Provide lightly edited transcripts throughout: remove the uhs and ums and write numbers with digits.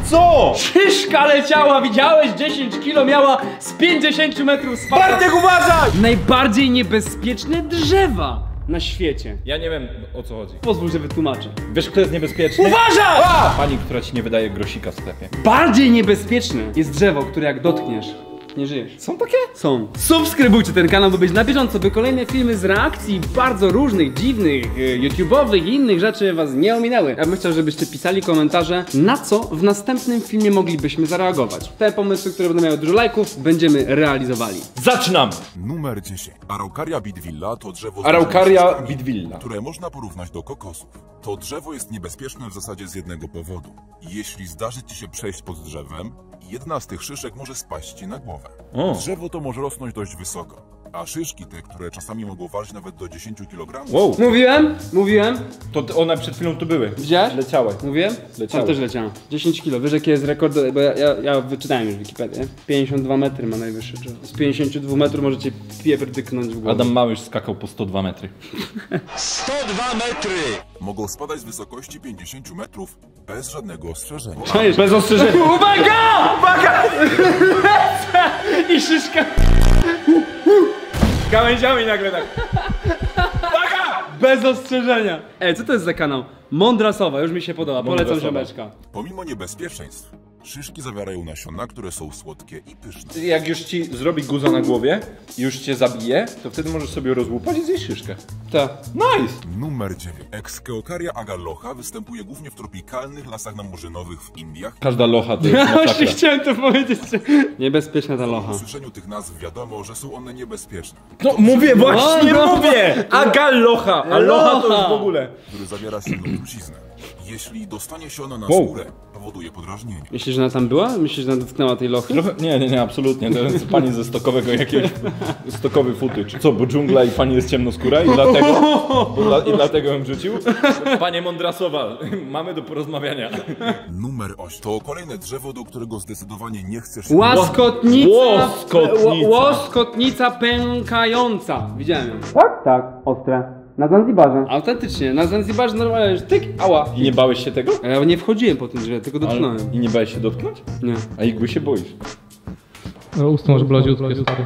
Co? Szyszka leciała, widziałeś? 10 kilo miała z 50 metrów spadła. Bartek, uważaj! Najbardziej niebezpieczne drzewa na świecie. Ja nie wiem, o co chodzi. Pozwól, że wytłumaczę. Wiesz, kto jest niebezpieczny? Uważaj! Pani, która ci nie wydaje grosika w sklepie. Bardziej niebezpieczne jest drzewo, które jak dotkniesz, nie żyjesz. Są takie? Są. Subskrybujcie ten kanał, by być na bieżąco, by kolejne filmy z reakcji bardzo różnych, dziwnych, YouTube'owych i innych rzeczy was nie ominęły. Ja bym chciał, żebyście pisali komentarze, na co w następnym filmie moglibyśmy zareagować. Te pomysły, które będą miały dużo lajków, będziemy realizowali. Zaczynamy! Numer 10. Araucaria bidwilla to drzewo z Araucaria dużymi szczytami, bidwilla. które można porównać do kokosów. To drzewo jest niebezpieczne w zasadzie z jednego powodu. Jeśli zdarzy ci się przejść pod drzewem, jedna z tych szyszek może spaść ci na głowę. Drzewo to może rosnąć dość wysoko, a szyszki te, które czasami mogą ważyć nawet do 10 kg. Wow. Mówiłem. To one przed chwilą tu były. Widziałeś? Leciały. Mówiłem? Leciały. Tam też leciałem. 10 kilo. Wiesz jaki jest rekord? Bo ja wyczytałem już Wikipedię. 52 metry ma najwyższy drzewo. Z 52 metrów możecie pierdyknąć w głowę. Adam Małysz skakał po 102 metry. 102 metry! Mogą spadać z wysokości 50 metrów bez żadnego ostrzeżenia. Bez ostrzeżenia. Uwaga! Uwaga! I szyszka. Gałęziami nagle tak. Bez ostrzeżenia. Co to jest za kanał? Mądra sowa, już mi się podoba. Polecam Sowa. ziomeczka. Pomimo niebezpieczeństw, szyszki zawierają nasiona, które są słodkie i pyszne. Jak już ci zrobi guza na głowie i już cię zabije, to wtedy możesz sobie rozłupać i zjeść szyszkę. Tak. Nice! Numer 9. Exkeokaria agallocha występuje głównie w tropikalnych lasach namorzynowych w Indiach. Każda locha to jest Ja masakra. właśnie chciałem to powiedzieć. Niebezpieczna ta Po locha. usłyszeniu tych nazw wiadomo, że są one niebezpieczne. No mówię, właśnie No. mówię! Agallocha! A locha to już w ogóle. Który zawiera silną truciznę. Jeśli dostanie się ona na Wow. skórę, powoduje podrażnienie. Myślisz, że ona tam była? Myślisz, że ona dotknęła tej lochy? Trochę, nie, absolutnie. To jest pani ze stokowego jakiegoś, stokowy footage. Co, bo dżungla i pani jest ciemnoskóra i dlatego ją rzucił? Panie Mondrasowa, mamy do porozmawiania. Numer 8. To kolejne drzewo, do którego zdecydowanie nie chcesz... Łaskotnica. Łoskotnica. Łoskotnica pękająca. Widziałem ją. Tak? Tak, ostre. Na Zanzibarze. Autentycznie, na Zanzibarze normalnie jest tyk, ała. I nie bałeś się tego? A ja nie wchodziłem po tym drzewie, tylko dotknąłem. I nie bałeś się dotknąć? Nie. A igły się boisz? No, usta masz bladziutkie, stary.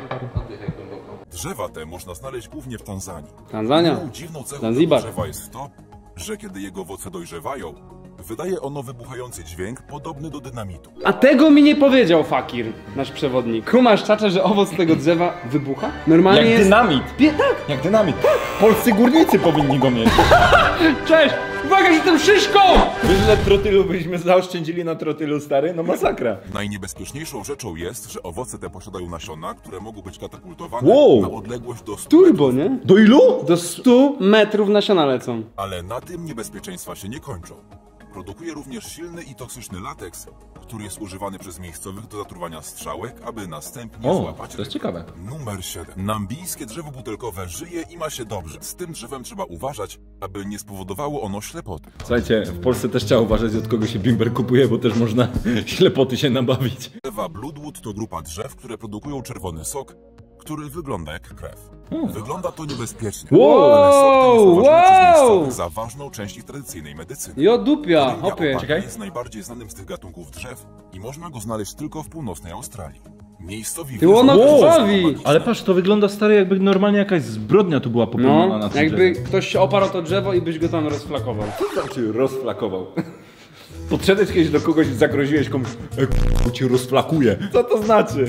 Drzewa te można znaleźć głównie w Tanzanii. Tanzania. Inną dziwną cechą Zanzibar. tego drzewa jest to, że kiedy jego owoce dojrzewają, wydaje ono wybuchający dźwięk podobny do dynamitu. A tego mi nie powiedział Fakir, nasz przewodnik. Kumasz, czacze, że owoc tego drzewa wybucha? Normalnie Jak jest... dynamit. Tak. Jak dynamit. Polscy górnicy powinni go mieć. Cześć! Uwaga, że tą szyszką! Wiesz, że trotylu byśmy zaoszczędzili na trotylu, stary? No masakra. Najniebezpieczniejszą rzeczą jest, że owoce te posiadają nasiona, które mogą być katapultowane Wow. na odległość do 100 Turbo, metrów. nie? Do ilu? Do 100 metrów nasiona lecą. Ale na tym niebezpieczeństwa się nie kończą. Produkuje również silny i toksyczny lateks, który jest używany przez miejscowych do zatruwania strzałek, aby następnie złapać to jest ryby. ciekawe. Numer 7. Nambijskie drzewo butelkowe żyje i ma się dobrze. Z tym drzewem trzeba uważać, aby nie spowodowało ono ślepoty. Słuchajcie, w Polsce też trzeba uważać, od kogo się bimber kupuje, bo też można ślepoty się nabawić. Drzewa Bloodwood to grupa drzew, które produkują czerwony sok, który wygląda jak krew. Wygląda to niebezpiecznie, Wow, ale sok ten jest uważany przez wow. miejscowych za ważną część ich tradycyjnej medycyny. Jo dupia, Dynia hopie. opałka jest najbardziej znanym z tych gatunków drzew i można go znaleźć tylko w północnej Australii. Miejscowi Ty łono wierzą, że krwawi. jest Ale patrz, to wygląda, stary, jakby normalnie jakaś zbrodnia tu była popełniona No, na tym jakby drzewie. ktoś się oparł o to drzewo i byś go tam rozflakował. Co znaczy rozflakował? Podszedłeś kiedyś do kogoś i zagroziłeś komuś, cię rozflakuje. Co to znaczy?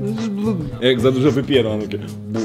Jak za dużo wypiera, takie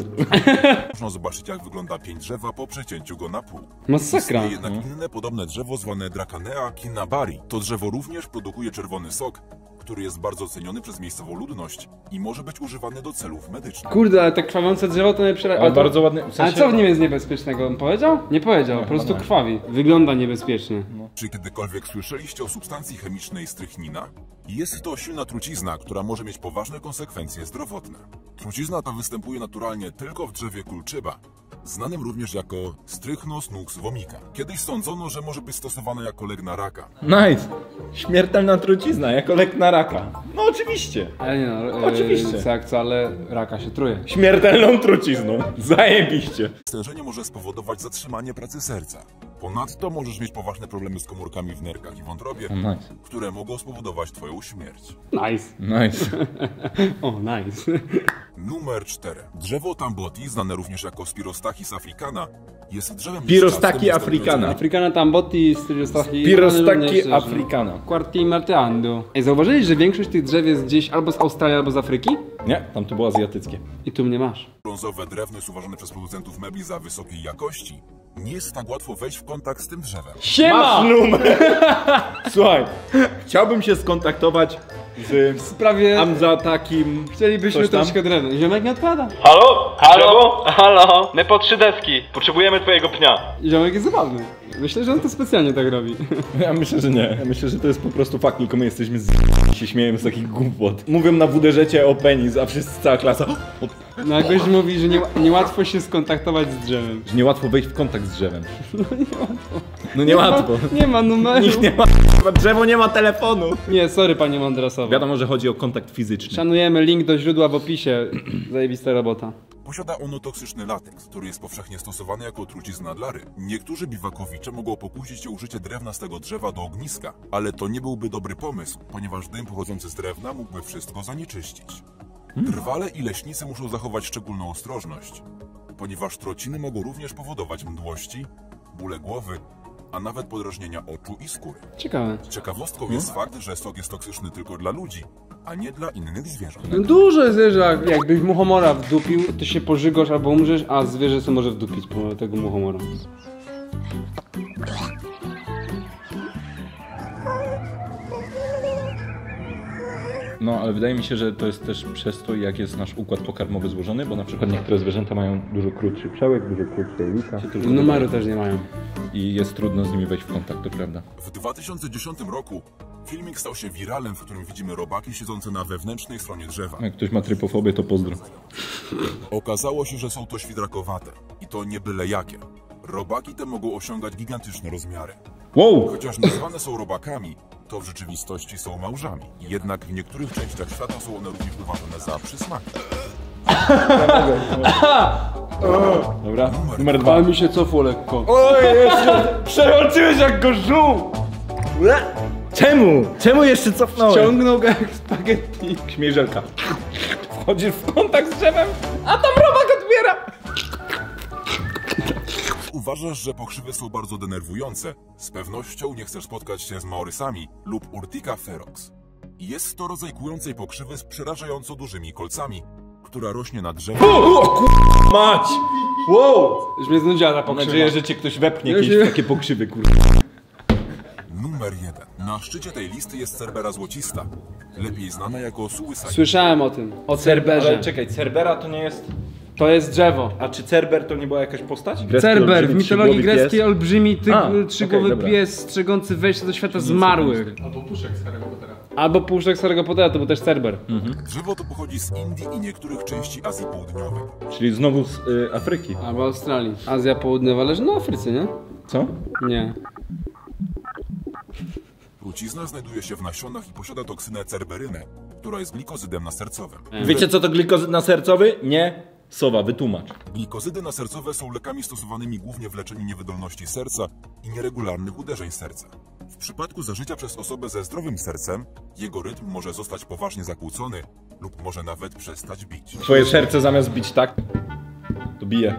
Można zobaczyć, jak wygląda pień drzewa po przecięciu go na pół. Masakra. Istnieje jednak inne podobne drzewo zwane Dracanea kinnabari. To drzewo również produkuje czerwony sok, który jest bardzo ceniony przez miejscową ludność i może być używany do celów medycznych. Kurde, ale te krwawiące drzewo to mnie przeraża. Ale bardzo ładnie, w Ale sensie... co w nim jest niebezpiecznego? On powiedział? Nie powiedział, po prostu krwawi. Wygląda niebezpiecznie. Czy kiedykolwiek słyszeliście o substancji chemicznej strychnina? Jest to silna trucizna, która może mieć poważne konsekwencje zdrowotne. Trucizna ta występuje naturalnie tylko w drzewie kulczyba, znanym również jako Strychnos nux vomica. Kiedyś sądzono, że może być stosowana jako lek na raka. Nice! Śmiertelna trucizna, jako lek na raka. No oczywiście. Ale nie no, Oczywiście. co, ale raka się truje. Śmiertelną trucizną. Zajebiście. Stężenie może spowodować zatrzymanie pracy serca. Ponadto możesz mieć poważne problemy z komórkami w nerkach i wątrobie, Nice. które mogą spowodować twoją śmierć. Nice. Nice. O, nice. Numer 4. Drzewo tamboti, znane również jako Spirostachys africana, jest drzewem Pirostaki liściastym africana. Africana tambotti, styliostachi... Pirostaki africana. Quarti marteando. Ej, zauważyłeś, że większość tych drzew jest gdzieś albo z Australii, albo z Afryki? Nie, tam to było azjatyckie. I tu mnie masz. Brązowe drewno jest uważane przez producentów mebli za wysokiej jakości. Nie jest tak łatwo wejść w kontakt z tym drzewem. Siema! numer! Słuchaj, chciałbym się skontaktować W sprawie... Amza takim... Chcielibyśmy coś tam? troszkę drewna. Ziomek nie odpada. Halo? Halo? Halo? My po 3 deski. Potrzebujemy twojego pnia. Ziomek jest zabawny. Myślę, że on to specjalnie tak robi. Ja myślę, że nie. Ja myślę, że to jest po prostu fakt, tylko my jesteśmy i się śmiejemy z takich głupot. Mówią na WD-żecie o penis, a wszyscy, cała klasa... No a gość mówi, że niełatwo się skontaktować z drzewem. Że niełatwo wejść w kontakt z drzewem. No niełatwo. Nie ma numeru. Nikt nie ma... Drzewo nie ma telefonu. Nie, sorry panie Mondrasowa. Wiadomo, że chodzi o kontakt fizyczny. Szanujemy, link do źródła w opisie. Zajebista robota. Posiada ono toksyczny lateks, który jest powszechnie stosowany jako trucizna dla ryb. Niektórzy biwakowicze mogą pokusić się o użycie drewna z tego drzewa do ogniska, ale to nie byłby dobry pomysł, ponieważ dym pochodzący z drewna mógłby wszystko zanieczyścić. Drwale i leśnicy muszą zachować szczególną ostrożność, ponieważ trociny mogą również powodować mdłości, bóle głowy, a nawet podrażnienia oczu i skóry. Ciekawe. Ciekawostką jest fakt, że sok jest toksyczny tylko dla ludzi, a nie dla innych zwierząt. No dużo jest, że jakbyś muchomora wdupił, to się pożygasz albo umrzesz, a zwierzę sobie może wdupić po tego muchomora. No, ale wydaje mi się, że to jest też przez to, jak jest nasz układ pokarmowy złożony, bo na przykład niektóre zwierzęta mają dużo krótszy przełek, dużo krótsze jelita. Numeru też nie mają. I jest trudno z nimi wejść w kontakt, to prawda. W 2010 roku filmik stał się wiralem, w którym widzimy robaki siedzące na wewnętrznej stronie drzewa. Jak ktoś ma trypofobię, to pozdro. Okazało się, że są to świdrakowate i to nie byle jakie. Robaki te mogą osiągać gigantyczne rozmiary. Wow! Chociaż nazywane są robakami, to w rzeczywistości są małżami. Jednak w niektórych częściach świata są one również uważane za przysmaki. Dobra, numer 2. Ale mi się cofło lekko. Oj, jeszcze przełączyłeś jak go żół! Czemu? Czemu jeszcze cofnąłem? Ciągnął go jak spaghetti. Śmierzelka. Wchodzisz w kontakt z drzewem, a tam robak odbiera! Uważasz, że pokrzywy są bardzo denerwujące? Z pewnością nie chcesz spotkać się z maorysami lub Urtica ferox. Jest to rodzaj kłującej pokrzywy z przerażająco dużymi kolcami, która rośnie na drzewie. Mać! Wow! Już mnie znudziła ta Mam pokrzywa. nadzieję, że cię ktoś wepnie Ja jakieś się- takie pokrzywy, kurde. Numer 1. Na szczycie tej listy jest Cerbera złocista, lepiej znana jako suicide. Słyszałem o tym. O Cerberze. Ale czekaj, Cerbera to nie jest... To jest drzewo. A czy Cerber to nie była jakaś postać? Cerber, w mitologii trzygłowy greckiej pies? olbrzymi trzygłowy dobra. pies strzegący wejście do świata zmarłych. Albo puszek z Harry'ego Pottera. Albo puszczek z Harry'ego Pottera, to był też Cerber. Drzewo to pochodzi z Indii i niektórych części Azji Południowej. Czyli znowu z Afryki. Albo Australii. Azja Południowa leży na Afryce, nie? Co? Nie. Trucizna znajduje się w nasionach i posiada toksynę cerberynę, która jest glikozydem nasercowym. Wiecie co to glikozyd nasercowy? Nie. Sowa, wytłumacz. Glikozydy nasercowe są lekami stosowanymi głównie w leczeniu niewydolności serca i nieregularnych uderzeń serca. W przypadku zażycia przez osobę ze zdrowym sercem, jego rytm może zostać poważnie zakłócony lub może nawet przestać bić. Twoje serce zamiast bić tak, to bije.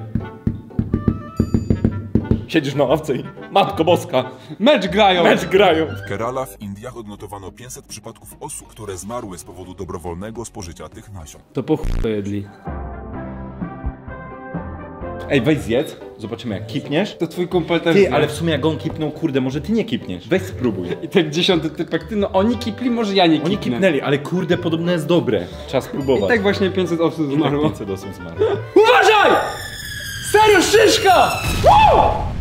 Siedzisz na ławce i... Matko Boska! Mecz grają! Mecz grają! W Kerala w Indiach odnotowano 500 przypadków osób, które zmarły z powodu dobrowolnego spożycia tych nasion. To po chuj jedli. Ej, weź zjedz, zobaczymy jak kipniesz. To twój kumpel też Ty, zna. ale w sumie jak on kipnął, kurde, może ty nie kipniesz. Weź spróbuj. I ten 10. typek, ty no oni kipli, może ja nie kipnę. Oni kipnęli, ale kurde, podobno jest dobre. Trzeba spróbować. I tak właśnie 500 osób zmarło. 500 osób zmarło. Uważaj! Serio, szyszka!